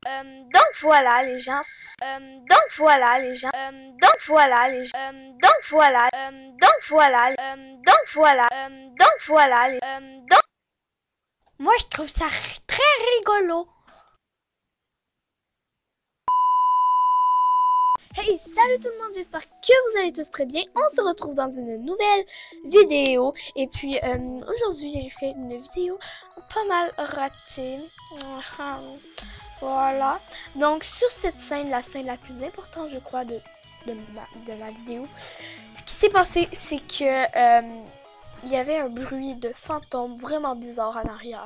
Donc voilà les gens. Donc voilà les gens. Donc voilà les gens. Donc voilà. Donc voilà. Donc voilà. Donc voilà. Donc. Moi je trouve ça très rigolo. Hey, salut tout le monde, j'espère que vous allez tous très bien. On se retrouve dans une nouvelle vidéo. Et puis aujourd'hui j'ai fait une vidéo pas mal ratée. Voilà. Donc sur cette scène, la scène la plus importante je crois de ma vidéo, ce qui s'est passé c'est que il y avait un bruit de fantôme vraiment bizarre en arrière.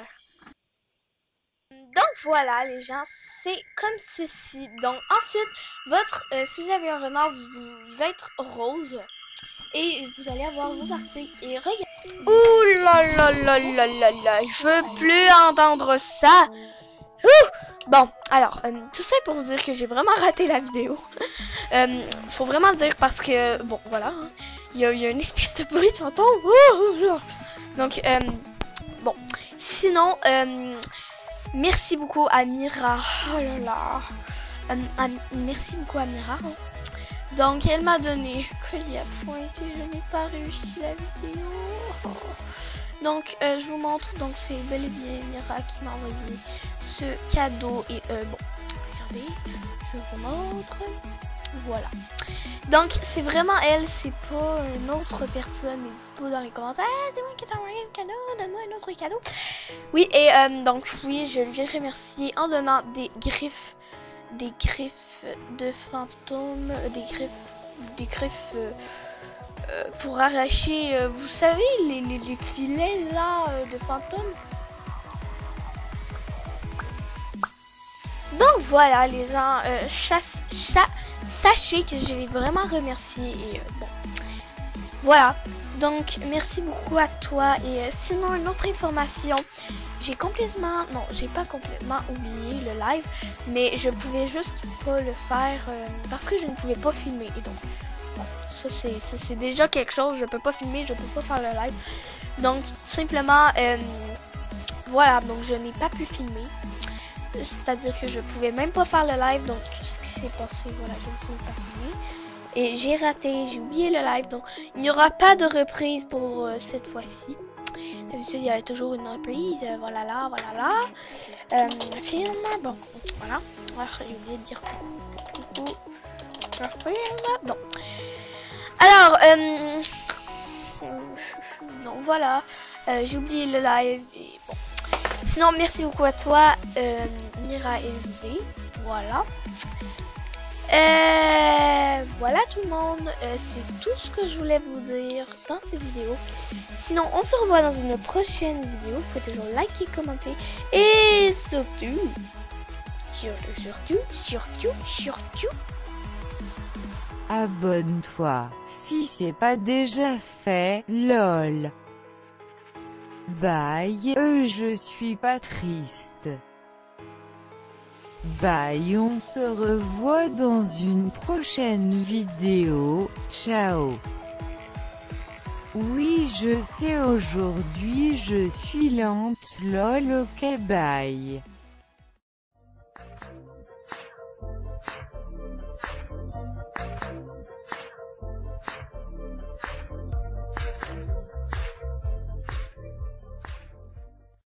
Donc voilà les gens, c'est comme ceci. Donc ensuite, si vous avez un renard, il va être rose. Et vous allez avoir vos articles. Et regardez. Ouh là là là là là là, je veux plus entendre ça. Ouh. Bon, alors, tout ça pour vous dire que j'ai vraiment raté la vidéo. Faut vraiment le dire parce que, bon, voilà. Hein, il y a une espèce de bruit de fantôme. Ouh. Donc, bon. Sinon, merci beaucoup à Mira. Oh là là. Merci beaucoup à Mira. Donc elle m'a donné collier à pointe et je n'ai pas réussi la vidéo. Donc je vous montre. Donc c'est bel et bien Mira qui m'a envoyé ce cadeau. Et bon, regardez, je vous montre. Voilà. Donc c'est vraiment elle, c'est pas une autre personne. N'hésitez pas dans les commentaires. Ah, c'est moi qui t'ai envoyé le cadeau, donne-moi un autre cadeau. Oui, et donc oui, je lui ai remercié en donnant des griffes de fantômes, des griffes pour arracher, vous savez, les filets là de fantômes. Donc voilà les gens, sachez que je l'ai vraiment remercié et bon, voilà. Donc merci beaucoup à toi et sinon une autre information, j'ai pas complètement oublié le live, mais je pouvais juste pas le faire parce que je ne pouvais pas filmer et donc bon, ça c'est déjà quelque chose, je peux pas filmer, je peux pas faire le live, donc tout simplement voilà, donc je n'ai pas pu filmer. C'est-à-dire que je pouvais même pas faire le live, donc ce qui s'est passé, voilà, je ne pouvais pas filmer. Et j'ai raté, j'ai oublié le live, donc il n'y aura pas de reprise pour cette fois-ci. D'habitude, il y avait toujours une reprise, voilà là, film, bon, voilà. Alors, j'ai oublié de dire coucou, le film, bon. Alors, donc voilà, j'ai oublié le live, et bon. Sinon, merci beaucoup à toi, Mira SD. Voilà. Voilà tout le monde. C'est tout ce que je voulais vous dire dans cette vidéo. Sinon, on se revoit dans une prochaine vidéo. Vous pouvez toujours liker, commenter. Et surtout, abonne-toi si c'est pas déjà fait, lol. Bye, je suis pas triste. Bye, on se revoit dans une prochaine vidéo, ciao. Oui, je sais, aujourd'hui je suis lente, lol, ok, bye.